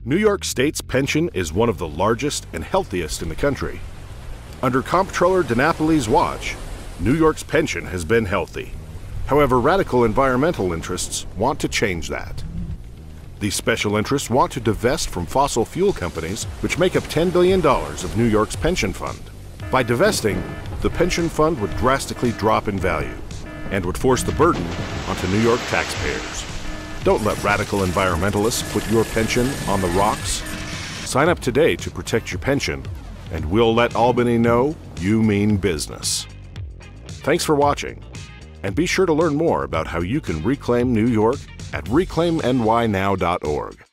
New York State's pension is one of the largest and healthiest in the country. Under Comptroller DiNapoli's watch, New York's pension has been healthy. However, radical environmental interests want to change that. These special interests want to divest from fossil fuel companies, which make up $10 billion of New York's pension fund. By divesting, the pension fund would drastically drop in value and would force the burden onto New York taxpayers. Don't let radical environmentalists put your pension on the rocks. Sign up today to protect your pension, and we'll let Albany know you mean business. Thanks for watching, and be sure to learn more about how you can reclaim New York at reclaimnynow.org.